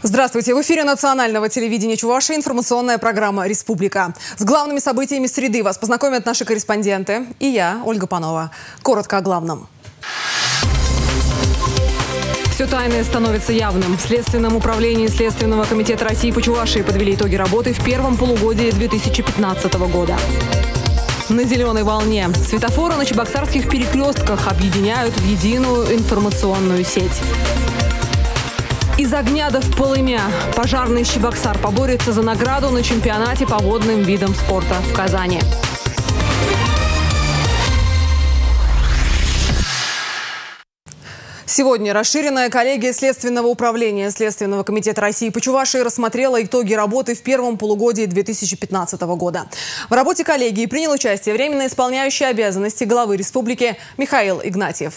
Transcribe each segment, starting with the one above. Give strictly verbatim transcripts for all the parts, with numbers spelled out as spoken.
Здравствуйте! В эфире национального телевидения Чувашии информационная программа «Республика». С главными событиями среды вас познакомят наши корреспонденты и я, Ольга Панова. Коротко о главном. Все тайное становится явным. В Следственном управлении Следственного комитета России по Чувашии подвели итоги работы в первом полугодии две тысячи пятнадцатого года. На зеленой волне. Светофоры на чебоксарских перекрестках объединяют в единую информационную сеть. Из огня до в полымя. Пожарный Чебоксар поборется за награду на чемпионате по водным видам спорта в Казани. Сегодня расширенная коллегия Следственного управления Следственного комитета России по Чувашии рассмотрела итоги работы в первом полугодии две тысячи пятнадцатого года. В работе коллегии принял участие временно исполняющий обязанности главы республики Михаил Игнатьев.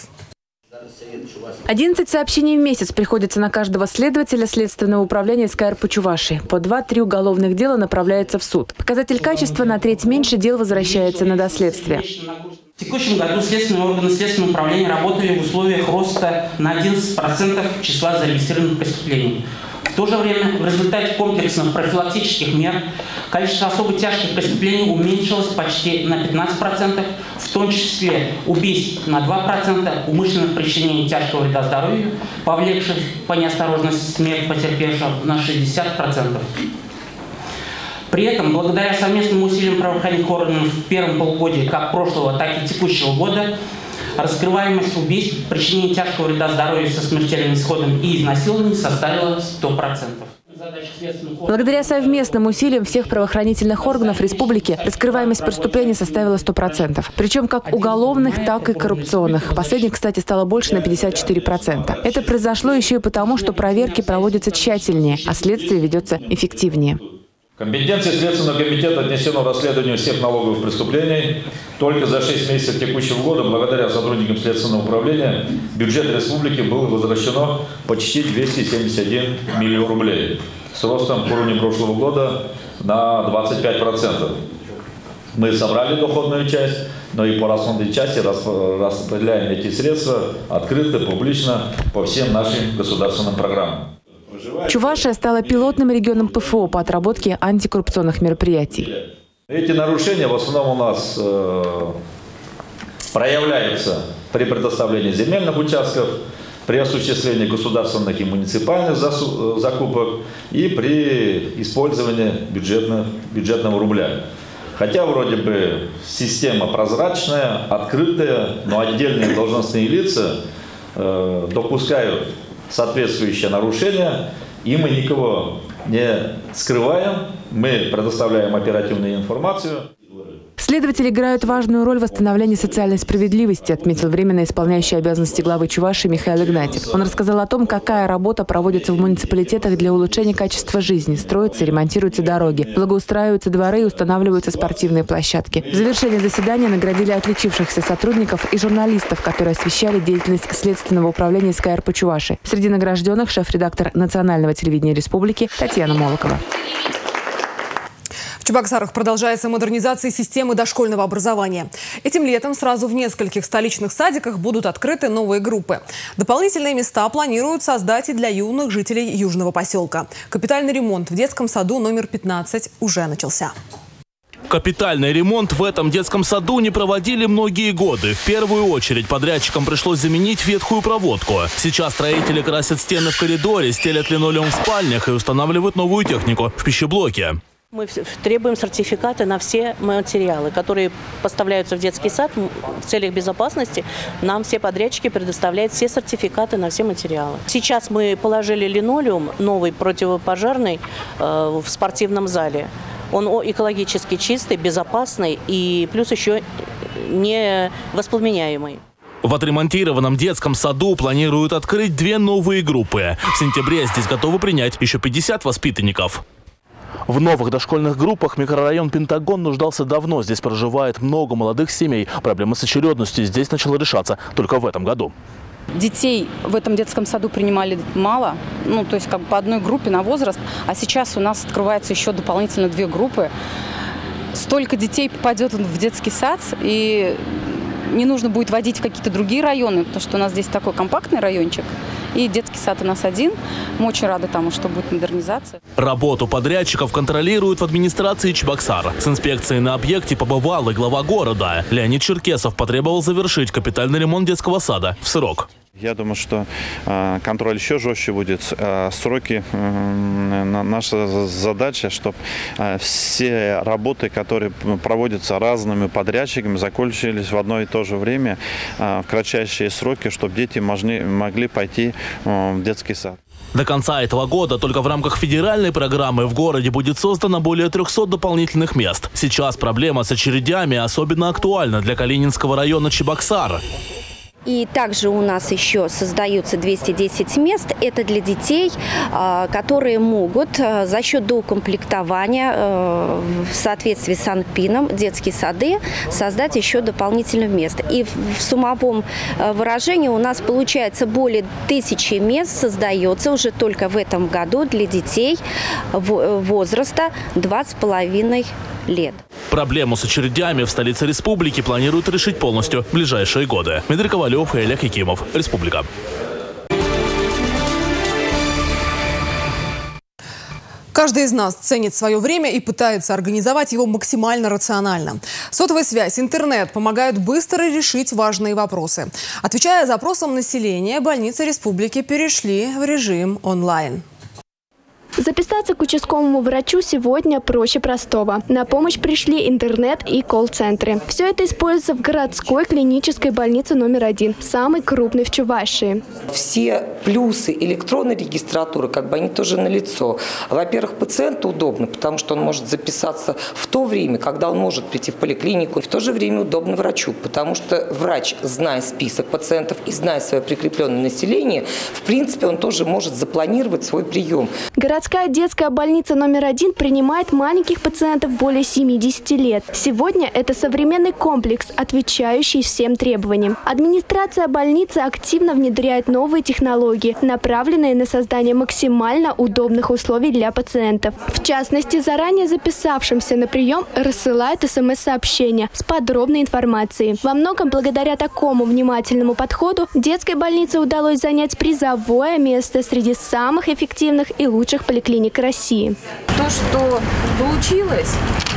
одиннадцать сообщений в месяц приходится на каждого следователя Следственного управления СКР по Чувашии. По два-три уголовных дела направляются в суд. Показатель качества на треть меньше дел возвращается на доследствие. В текущем году следственные органы Следственного управления работали в условиях роста на одиннадцать процентов числа зарегистрированных преступлений. В то же время в результате комплексных профилактических мер количество особо тяжких преступлений уменьшилось почти на пятнадцать процентов, в том числе убийств на два процента, умышленных причинений тяжкого вреда здоровью, повлекших по неосторожности смерть потерпевшего на шестьдесят процентов. При этом, благодаря совместным усилиям правоохранительных органов в первом полугодии как прошлого, так и текущего года, раскрываемость убийств, причинения тяжкого вреда здоровью со смертельным исходом и изнасилований составила сто процентов. Благодаря совместным усилиям всех правоохранительных органов республики раскрываемость преступлений составила сто процентов. Причем как уголовных, так и коррупционных. Последних, кстати, стало больше на пятьдесят четыре процента. Это произошло еще и потому, что проверки проводятся тщательнее, а следствие ведется эффективнее. Компетенции Следственного комитета отнесено расследованию всех налоговых преступлений. Только за шесть месяцев текущего года, благодаря сотрудникам Следственного управления, в бюджет республики было возвращено почти двести семьдесят один миллион рублей с ростом к уровню прошлого года на двадцать пять процентов. Мы собрали доходную часть, но и по расходной части распределяем эти средства открыто, публично по всем нашим государственным программам. Чувашия стала пилотным регионом ПФО по отработке антикоррупционных мероприятий. Эти нарушения в основном у нас э, проявляются при предоставлении земельных участков, при осуществлении государственных и муниципальных закупок и при использовании бюджетного, бюджетного рубля. Хотя вроде бы система прозрачная, открытая, но отдельные должностные лица э, допускают соответствующие нарушения, и мы никого не скрываем, мы предоставляем оперативную информацию. Следователи играют важную роль в восстановлении социальной справедливости, отметил временно исполняющий обязанности главы Чувашии Михаил Игнатьев. Он рассказал о том, какая работа проводится в муниципалитетах для улучшения качества жизни. Строятся, ремонтируются дороги, благоустраиваются дворы и устанавливаются спортивные площадки. В завершении заседания наградили отличившихся сотрудников и журналистов, которые освещали деятельность Следственного управления СКР по Чувашии. Среди награжденных шеф-редактор национального телевидения республики Татьяна Молокова. В Чебоксарах продолжается модернизация системы дошкольного образования. Этим летом сразу в нескольких столичных садиках будут открыты новые группы. Дополнительные места планируют создать и для юных жителей Южного поселка. Капитальный ремонт в детском саду номер пятнадцать уже начался. Капитальный ремонт в этом детском саду не проводили многие годы. В первую очередь подрядчикам пришлось заменить ветхую проводку. Сейчас строители красят стены в коридоре, стелят линолеум в спальнях и устанавливают новую технику в пищеблоке. Мы требуем сертификаты на все материалы, которые поставляются в детский сад в целях безопасности. Нам все подрядчики предоставляют все сертификаты на все материалы. Сейчас мы положили линолеум новый противопожарный э, в спортивном зале. Он экологически чистый, безопасный и плюс еще не воспламеняемый. В отремонтированном детском саду планируют открыть две новые группы. В сентябре здесь готовы принять еще пятьдесят воспитанников. В новых дошкольных группах микрорайон Пентагон нуждался давно. Здесь проживает много молодых семей. Проблема с очередностью здесь начала решаться только в этом году. Детей в этом детском саду принимали мало, ну то есть как бы по одной группе на возраст. А сейчас у нас открывается еще дополнительно две группы. Столько детей попадет в детский сад, и не нужно будет водить в какие-то другие районы, потому что у нас здесь такой компактный райончик. И детский сад у нас один. Мы очень рады тому, что будет модернизация. Работу подрядчиков контролируют в администрации Чебоксар. С инспекцией на объекте побывал и глава города. Леонид Черкесов потребовал завершить капитальный ремонт детского сада в срок. Я думаю, что э, контроль еще жестче будет. Э, сроки, э, наша задача, чтобы э, все работы, которые проводятся разными подрядчиками, закончились в одно и то же время, э, в кратчайшие сроки, чтобы дети могли, могли пойти э, в детский сад. До конца этого года только в рамках федеральной программы в городе будет создано более трёхсот дополнительных мест. Сейчас проблема с очередями особенно актуальна для Калининского района Чебоксар. И также у нас еще создаются двести десять мест. Это для детей, которые могут за счет доукомплектования в соответствии с Санпином детские сады создать еще дополнительных мест. И в суммовом выражении у нас получается более тысячи мест создается уже только в этом году для детей возраста два с половиной лет. Проблему с очередями в столице республики планируют решить полностью в ближайшие годы. Дмитрий Ковалев и Олег Якимов. Республика. Каждый из нас ценит свое время и пытается организовать его максимально рационально. Сотовая связь, интернет помогают быстро решить важные вопросы. Отвечая запросам населения, больницы республики перешли в режим онлайн. Записаться к участковому врачу сегодня проще простого. На помощь пришли интернет и колл-центры. Все это используется в городской клинической больнице номер один, самой крупной в Чувашии. Все плюсы электронной регистратуры, как бы они тоже налицо. Во-первых, пациенту удобно, потому что он может записаться в то время, когда он может прийти в поликлинику, и в то же время удобно врачу, потому что врач, зная список пациентов и зная свое прикрепленное население, в принципе, он тоже может запланировать свой прием. Городская детская больница номер один принимает маленьких пациентов более семидесяти лет. Сегодня это современный комплекс, отвечающий всем требованиям. Администрация больницы активно внедряет новые технологии, направленные на создание максимально удобных условий для пациентов. В частности, заранее записавшимся на прием рассылают смс-сообщения с подробной информацией. Во многом благодаря такому внимательному подходу детской больнице удалось занять призовое место среди самых эффективных и лучших поликлиник России. То, что получилось,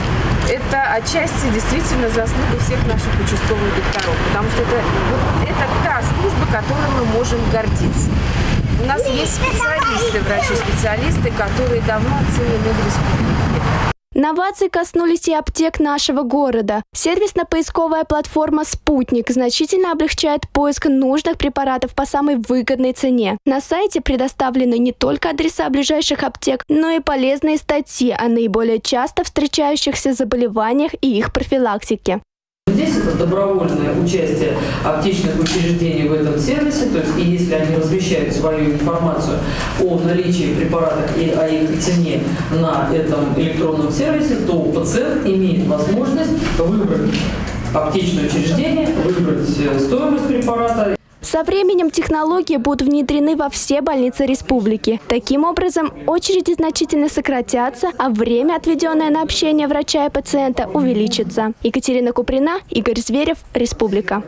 это отчасти действительно заслуга всех наших участковых докторов, потому что это, вот, это та служба, которой мы можем гордиться. У нас есть специалисты, врачи-специалисты, которые давно оценены в республике. Новации коснулись и аптек нашего города. Сервисно-поисковая платформа «Спутник» значительно облегчает поиск нужных препаратов по самой выгодной цене. На сайте предоставлены не только адреса ближайших аптек, но и полезные статьи о наиболее часто встречающихся заболеваниях и их профилактике. Здесь это добровольное участие аптечных учреждений в этом сервисе, то есть и если они размещают свою информацию о наличии препаратов и о их цене на этом электронном сервисе, то пациент имеет возможность выбрать аптечное учреждение, выбрать стоимость препарата. Со временем технологии будут внедрены во все больницы республики. Таким образом, очереди значительно сократятся, а время, отведенное на общение врача и пациента, увеличится. Екатерина Куприна, Игорь Зверев, Республика.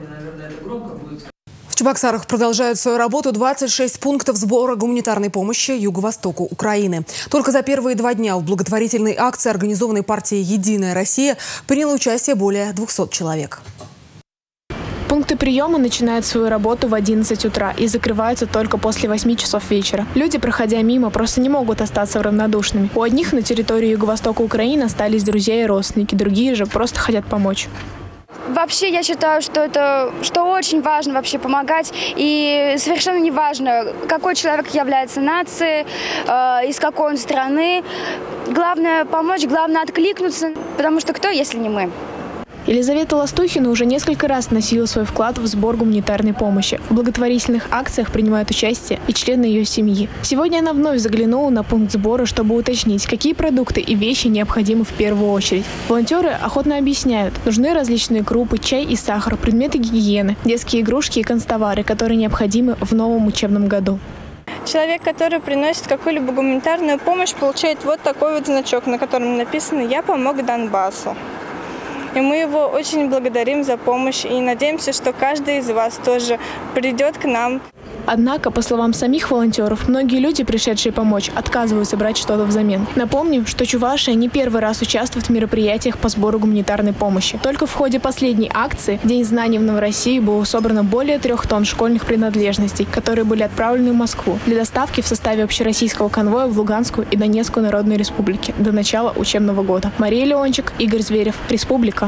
В Чебоксарах продолжают свою работу двадцать шесть пунктов сбора гуманитарной помощи Юго-Востоку Украины. Только за первые два дня в благотворительной акции, организованной партией «Единая Россия», приняло участие более двухсот человек. Пункты приема начинают свою работу в одиннадцать утра и закрываются только после восьми часов вечера. Люди, проходя мимо, просто не могут остаться равнодушными. У одних на территории Юго-Востока Украины остались друзья и родственники, другие же просто хотят помочь. Вообще, я считаю, что это что очень важно вообще помогать. И совершенно не важно, какой человек является нацией, э, из какой он страны. Главное помочь, главное откликнуться, потому что кто, если не мы? Елизавета Ластухина уже несколько раз вносила свой вклад в сбор гуманитарной помощи. В благотворительных акциях принимают участие и члены ее семьи. Сегодня она вновь заглянула на пункт сбора, чтобы уточнить, какие продукты и вещи необходимы в первую очередь. Волонтеры охотно объясняют, нужны различные крупы, чай и сахар, предметы гигиены, детские игрушки и канцтовары, которые необходимы в новом учебном году. Человек, который приносит какую-либо гуманитарную помощь, получает вот такой вот значок, на котором написано «Я помог Донбассу». И мы его очень благодарим за помощь и надеемся, что каждый из вас тоже придет к нам. Однако, по словам самих волонтеров, многие люди, пришедшие помочь, отказываются брать что-то взамен. Напомним, что Чувашия не первый раз участвует в мероприятиях по сбору гуманитарной помощи. Только в ходе последней акции «День знаний в Новороссии» было собрано более трех тонн школьных принадлежностей, которые были отправлены в Москву для доставки в составе общероссийского конвоя в Луганскую и Донецкую народные республики до начала учебного года. Мария Леончик, Игорь Зверев, Республика.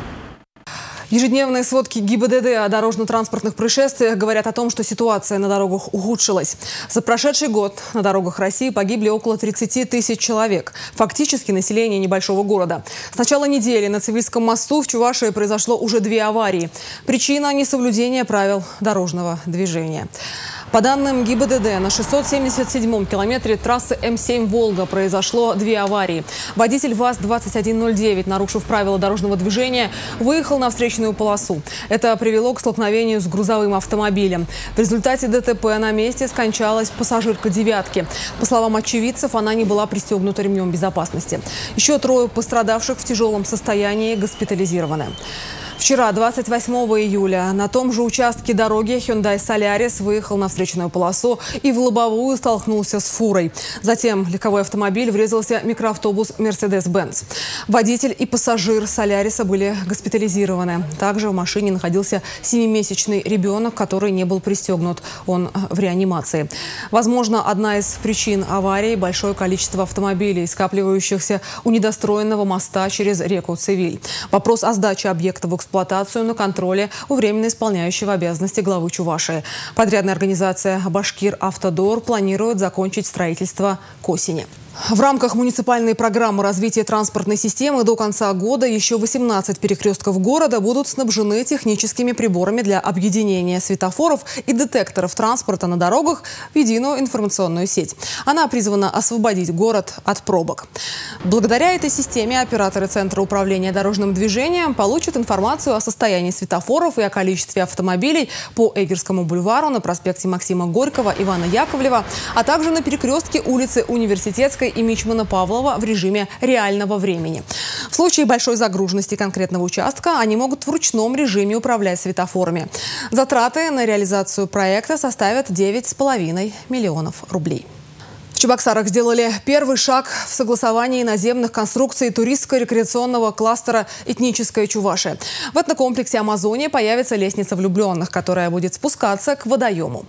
Ежедневные сводки ГИБДД о дорожно-транспортных происшествиях говорят о том, что ситуация на дорогах ухудшилась. За прошедший год на дорогах России погибли около тридцати тысяч человек. Фактически население небольшого города. С начала недели на Цивильском мосту в Чувашии произошло уже две аварии. Причина – несоблюдение правил дорожного движения. По данным ГИБДД, на шестьсот семьдесят седьмом километре трассы М семь «Волга» произошло две аварии. Водитель ВАЗ двадцать один ноль девять, нарушив правила дорожного движения, выехал на встречную полосу. Это привело к столкновению с грузовым автомобилем. В результате ДТП на месте скончалась пассажирка «девятки». По словам очевидцев, она не была пристегнута ремнем безопасности. Еще трое пострадавших в тяжелом состоянии госпитализированы. Вчера, двадцать восьмого июля, на том же участке дороги Hyundai Solaris выехал на встречную полосу и в лобовую столкнулся с фурой. Затем легковой автомобиль врезался в микроавтобус Mercedes-Benz. Водитель и пассажир Соляриса были госпитализированы. Также в машине находился семимесячный ребенок, который не был пристегнут. Он в реанимации. Возможно, одна из причин аварии – большое количество автомобилей, скапливающихся у недостроенного моста через реку Цивиль. Вопрос о сдаче объекта в эксплуатацию эксплуатацию на контроле у временно исполняющего обязанности главы Чувашии. Подрядная организация «Башкир-Автодор» планирует закончить строительство к осени. В рамках муниципальной программы развития транспортной системы до конца года еще восемнадцать перекрестков города будут снабжены техническими приборами для объединения светофоров и детекторов транспорта на дорогах в единую информационную сеть. Она призвана освободить город от пробок. Благодаря этой системе операторы Центра управления дорожным движением получат информацию о состоянии светофоров и о количестве автомобилей по Эгерскому бульвару, на проспекте Максима Горького, Ивана Яковлева, а также на перекрестке улицы Университетской и Мичмана Павлова в режиме реального времени. В случае большой загруженности конкретного участка они могут в ручном режиме управлять светофорами. Затраты на реализацию проекта составят девять с половиной миллионов рублей. В Чебоксарах сделали первый шаг в согласовании наземных конструкций туристско-рекреационного кластера «Этническая Чувашия». В этнокомплексе «Амазония» появится лестница влюбленных, которая будет спускаться к водоему.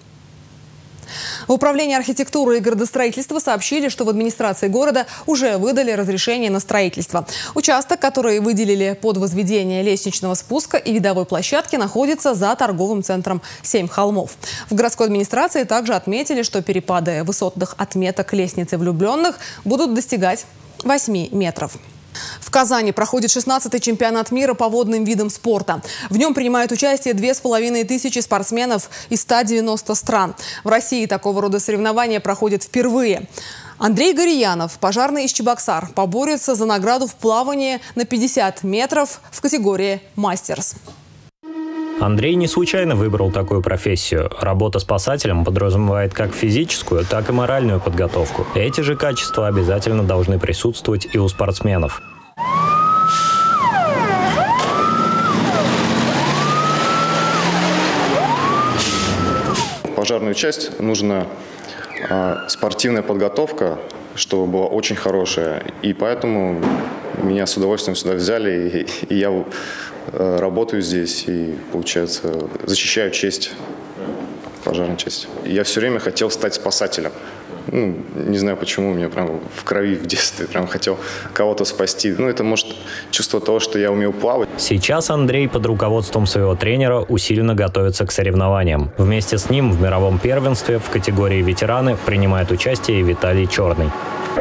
В управлении архитектуры и градостроительства сообщили, что в администрации города уже выдали разрешение на строительство. Участок, который выделили под возведение лестничного спуска и видовой площадки, находится за торговым центром «Семь холмов». В городской администрации также отметили, что перепады высотных отметок лестницы влюбленных будут достигать восьми метров. В Казани проходит шестнадцатый чемпионат мира по водным видам спорта. В нем принимают участие две с половиной тысячи спортсменов из ста девяноста стран. В России такого рода соревнования проходят впервые. Андрей Горьянов, пожарный из Чебоксар, поборется за награду в плавании на пятьдесят метров в категории «Мастерс». Андрей не случайно выбрал такую профессию. Работа спасателем подразумевает как физическую, так и моральную подготовку. Эти же качества обязательно должны присутствовать и у спортсменов. Пожарную часть нужна э, спортивная подготовка, чтобы была очень хорошая. И поэтому меня с удовольствием сюда взяли, и, и я э, работаю здесь и, получается, защищаю честь, пожарную часть. И я все время хотел стать спасателем. Ну, не знаю почему, у меня прям в крови в детстве прям хотел кого-то спасти. Ну, это может чувство того, что я умею плавать. Сейчас Андрей под руководством своего тренера усиленно готовится к соревнованиям. Вместе с ним в мировом первенстве в категории ветераны принимает участие и Виталий Черный.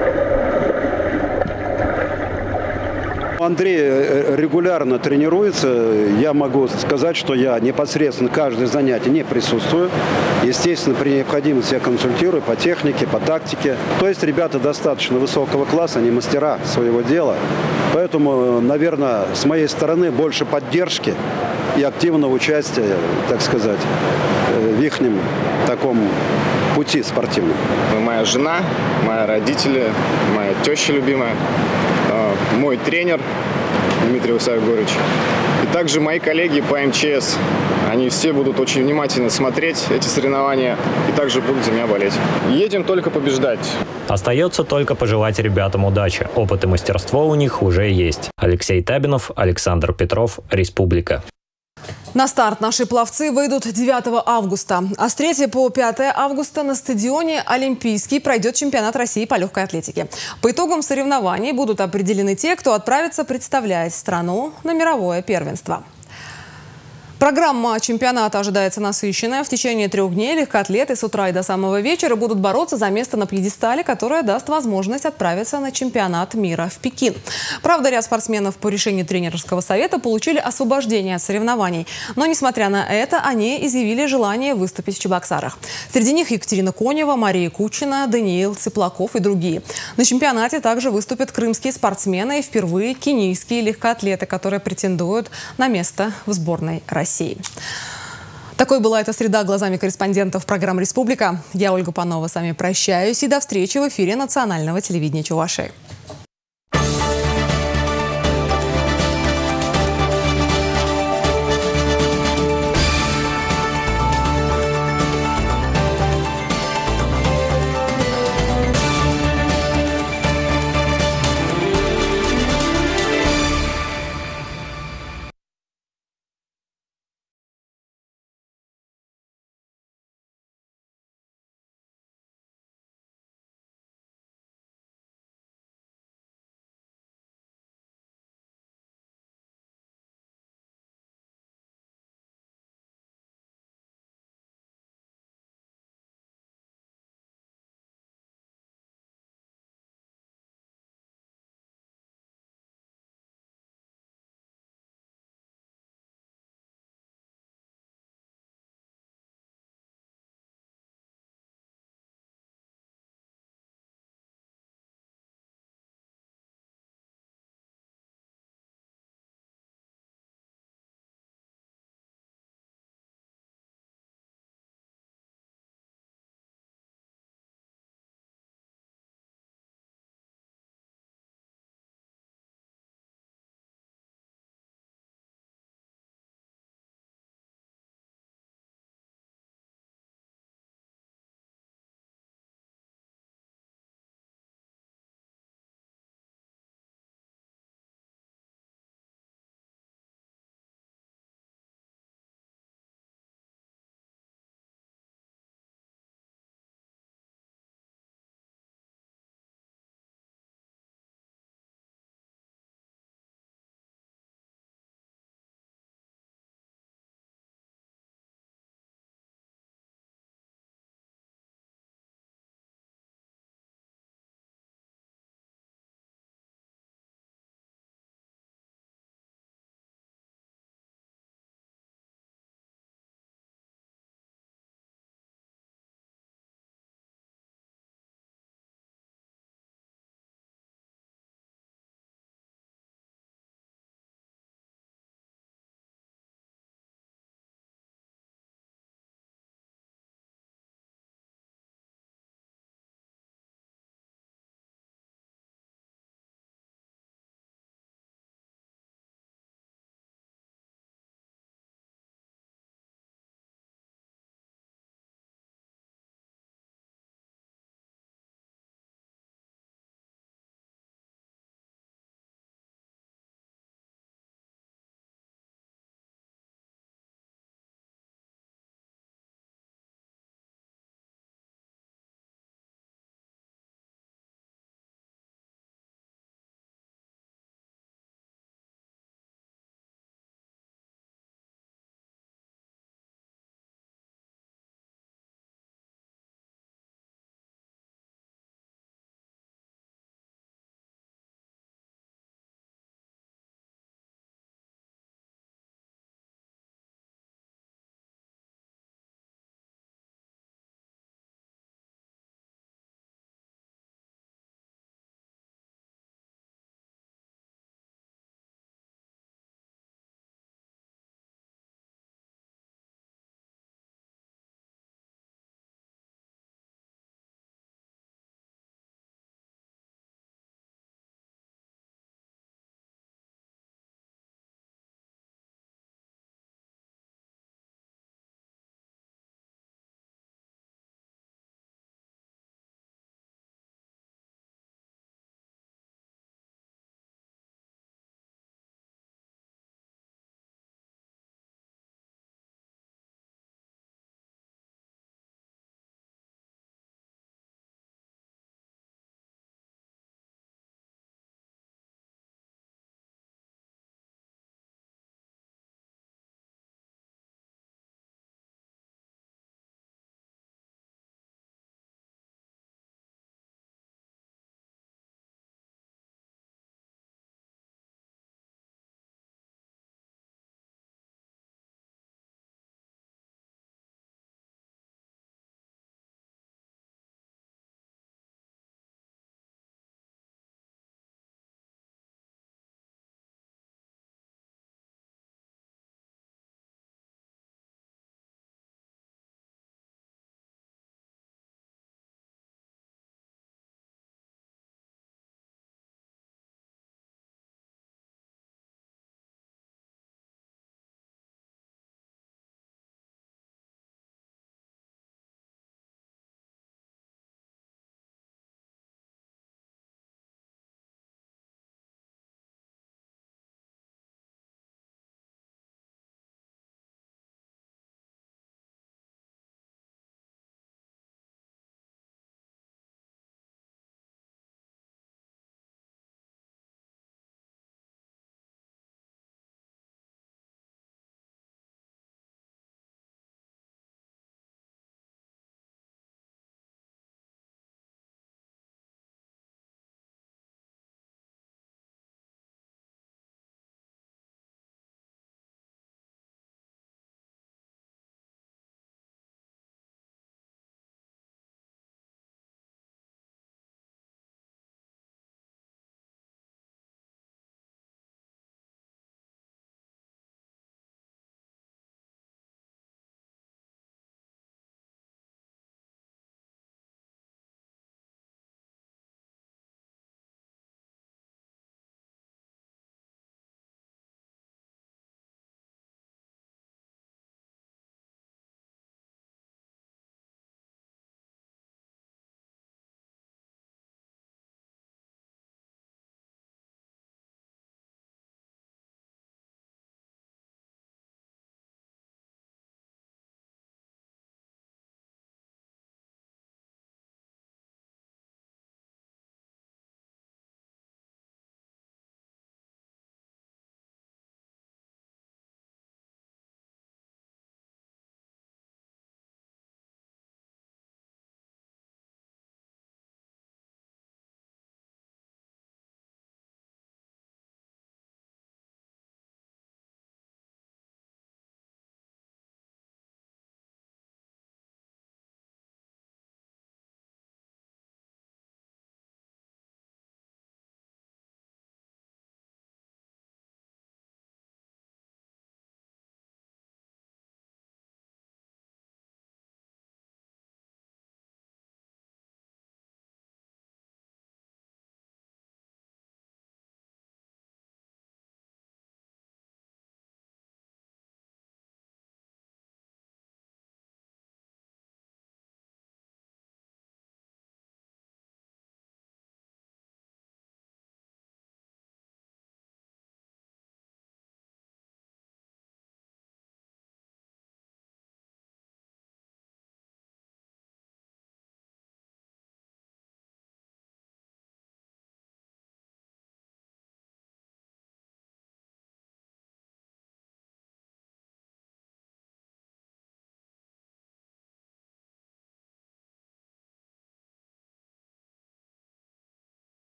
Андрей регулярно тренируется. Я могу сказать, что я непосредственно каждое занятие не присутствую. Естественно, при необходимости я консультирую по технике, по тактике. То есть ребята достаточно высокого класса, они мастера своего дела. Поэтому, наверное, с моей стороны больше поддержки и активного участия, так сказать, в их таком пути спортивном. Моя жена, мои родители, моя теща любимая, мой тренер, Дмитрий Высоегорович. И также мои коллеги по эм че эс. Они все будут очень внимательно смотреть эти соревнования и также будут за меня болеть. Едем только побеждать. Остается только пожелать ребятам удачи. Опыт и мастерство у них уже есть. Алексей Табинов, Александр Петров, Республика. На старт наши пловцы выйдут девятого августа. А с третьего по пятое августа на стадионе «Олимпийский» пройдет чемпионат России по легкой атлетике. По итогам соревнований будут определены те, кто отправится представлять страну на мировое первенство. Программа чемпионата ожидается насыщенная. В течение трех дней легкоатлеты с утра и до самого вечера будут бороться за место на пьедестале, которое даст возможность отправиться на чемпионат мира в Пекин. Правда, ряд спортсменов по решению тренерского совета получили освобождение от соревнований. Но, несмотря на это, они изъявили желание выступить в Чебоксарах. Среди них Екатерина Конева, Мария Кучина, Даниил Цыплаков и другие. На чемпионате также выступят крымские спортсмены и впервые кенийские легкоатлеты, которые претендуют на место в сборной России. России. Такой была эта среда глазами корреспондентов программы «Республика». Я, Ольга Панова, с вами прощаюсь и до встречи в эфире национального телевидения Чувашии.